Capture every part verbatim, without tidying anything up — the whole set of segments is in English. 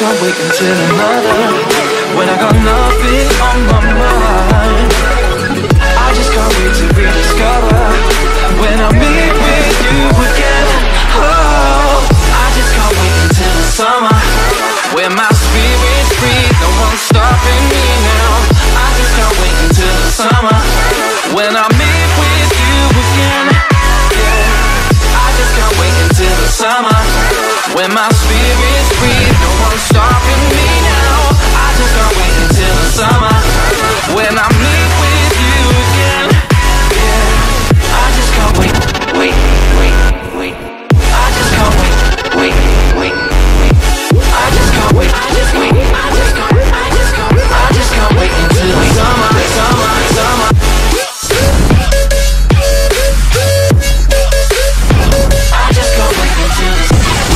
can't wait until another. When I got nothing on my mind, I just can't wait to rediscover. When I meet with you again, oh, I just can't wait until the summer. When my spirit's free, no one's stopping me now. I just can't wait until the summer. When I meet with you again, yeah, I just can't wait until the summer. When my spirit's free, no one's stopping me now. I just can't wait until the summer. When I meet with you again, yeah, I just can't wait, wait, wait, wait. I just can't wait, wait, wait, wait. I just can't wait, I just wait, I just can't, I just can't, I just can't wait until the summer, summer, summer. I just can't wait until the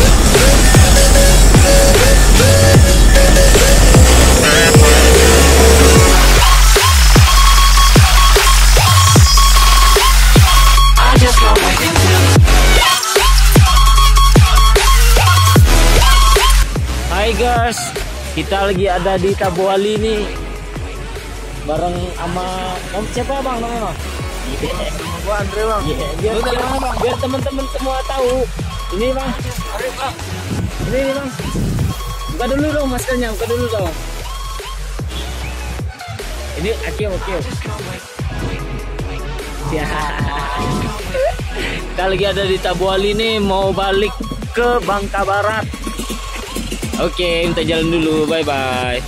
Hai guys, kita lagi ada di Taboali nih, bareng sama om siapa bang namanya? Gua Andre bang. Yeah, biar biar teman-teman semua tahu. Ini bang, bang. Ini nih bang. Buka dulu dong maskernya, buka dulu dong. Ini oke oke. Ya. Kita lagi ada di Taboali nih, mau balik ke Bangka Barat. Oke, minta jalan dulu. Bye bye.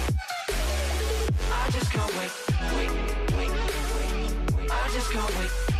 I just can't wait, wait, wait, wait. I just can't wait.